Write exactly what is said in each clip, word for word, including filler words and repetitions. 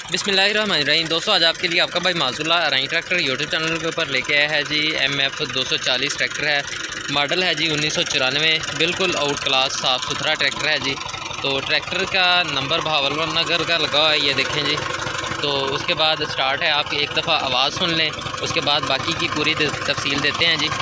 बिस्मिल्लाहिर्रहमानिर्रहीम। दोस्तों आज आपके लिए आपका भाई Mazullah Arai tractor YouTube channel के ऊपर लेके आया है जी। एम एफ़ दो सौ चालीस ट्रैक्टर है, मॉडल है जी उन्नीस सौ चौरानवे, बिल्कुल आउट क्लास साफ़ सुथरा ट्रैक्टर है जी। तो ट्रैक्टर का नंबर भावलपुर नगर का लगा हुआ है, ये देखें जी। तो उसके बाद स्टार्ट है, आप एक दफ़ा आवाज़ सुन लें, उसके बाद बाकी की पूरी तफसील देते हैं जी।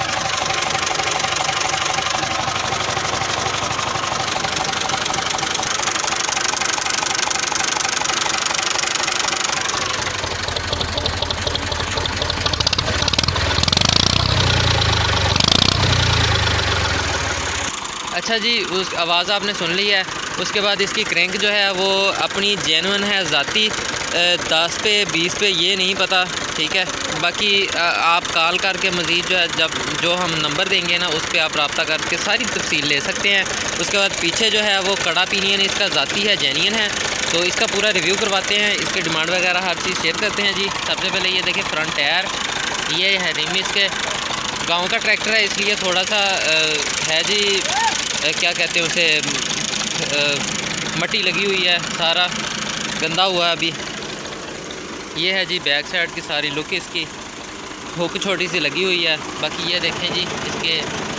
अच्छा जी, उस आवाज़ आपने सुन ली है। उसके बाद इसकी क्रैंक जो है वो अपनी जेन्युइन है, ज़ाती दस पे बीस पे ये नहीं पता, ठीक है। बाकी आप कॉल करके मज़ीद जो है जब जो हम नंबर देंगे ना उस पर आप रब्ता करके सारी तफसील ले सकते हैं। उसके बाद पीछे जो है वो कड़ा पिनियन इसका ज़ाती है, जेन्युइन है। तो इसका पूरा रिव्यू करवाते हैं, इसकी डिमांड वगैरह हर चीज़ शेयर करते हैं जी। सबसे पहले ये देखें फ्रंट टायर, ये है रिम इसके। गाँव का ट्रैक्टर है इसलिए थोड़ा सा है जी, क्या कहते हैं उसे, मट्टी लगी हुई है, सारा गंदा हुआ है अभी। ये है जी बैक साइड की सारी लुक इसकी, हुक छोटी सी लगी हुई है। बाकी ये देखें जी इसके,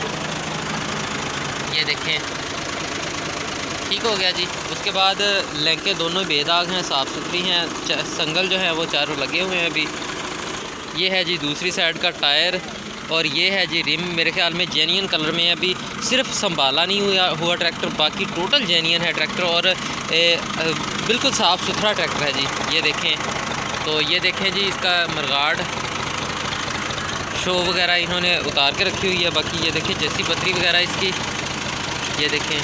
ये देखें ठीक हो गया जी। उसके बाद लैंके दोनों बेदाग हैं, साफ़ सुथरी हैं, संगल जो है वो चारों लगे हुए हैं अभी। ये है जी दूसरी साइड का टायर, और ये है जी रिम, मेरे ख्याल में जेन्युइन कलर में अभी सिर्फ संभाला नहीं हुआ हुआ ट्रैक्टर, बाकी टोटल जेन्युइन है ट्रैक्टर और ए, बिल्कुल साफ़ सुथरा ट्रैक्टर है जी। ये देखें, तो ये देखें जी इसका मरगार्ड शो वगैरह इन्होंने उतार के रखी हुई है। बाकी ये देखें जैसी पतरी वगैरह इसकी, ये देखें।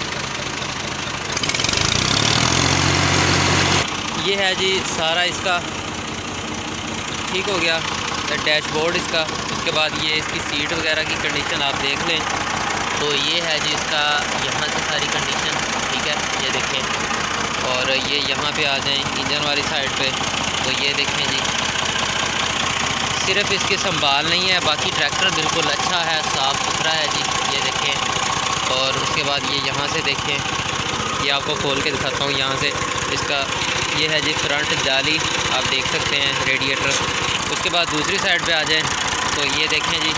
ये है जी सारा इसका ठीक हो गया डैशबोर्ड इसका। उसके बाद ये इसकी सीट वगैरह की कंडीशन आप देख लें। तो ये है जी इसका यहाँ से सारी कंडीशन, ठीक है, ये देखें। और ये यहाँ पे आ जाएं इंजन वाली साइड पे, तो ये देखें जी सिर्फ इसकी संभाल नहीं है, बाकी ट्रैक्टर बिल्कुल अच्छा है, साफ़ सुथरा है जी। ये देखें, और उसके बाद ये यहाँ से देखें, ये आपको खोल के दिखाता हूँ यहाँ से इसका। ये है जी फ्रंट जाली, आप देख सकते हैं रेडिएटर। उसके बाद दूसरी साइड पे आ जाएं तो ये देखें जी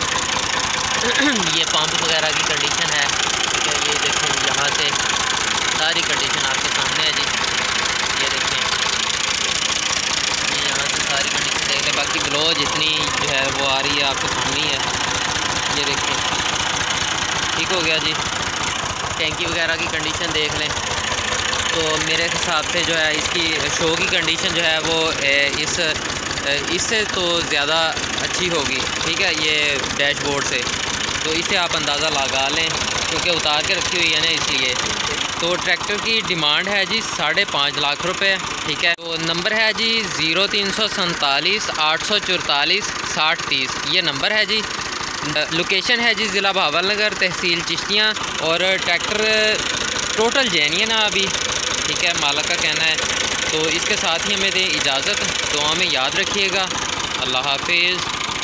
ये पंप वगैरह की कंडीशन है, ठीक है। ये देखें जी यहाँ से सारी कंडीशन आपके सामने है जी। ये देखें, ये यहाँ से सारी कंडीशन देख लें। बाकी ग्लो जितनी जो है वो आ रही है आपके सामने ही है, ये देखें ठीक हो गया जी। टैंकी वगैरह की कंडीशन देख लें। तो मेरे हिसाब से जो है इसकी शो की कंडीशन जो है वो इस इससे तो ज़्यादा अच्छी होगी, ठीक है, ये डैशबोर्ड से। तो इसे आप अंदाज़ा लगा लें क्योंकि उतार के रखी हुई है ना, इसलिए। तो ट्रैक्टर की डिमांड है जी साढ़े पाँच लाख रुपए, ठीक है। तो नंबर है जी ज़ीरो तीन सौ सैंतालीस आठ सौ चौतालीस साठ तीस, ये नंबर है जी। लोकेशन है जी ज़िला भावलनगर, तहसील चिश्तियाँ, और ट्रैक्टर टोटल जेन्युइन है अभी, ठीक है, मालिक का कहना है। तो इसके साथ ही हमें दें इजाज़त, दुआ में याद रखिएगा। अल्लाह हाफिज़।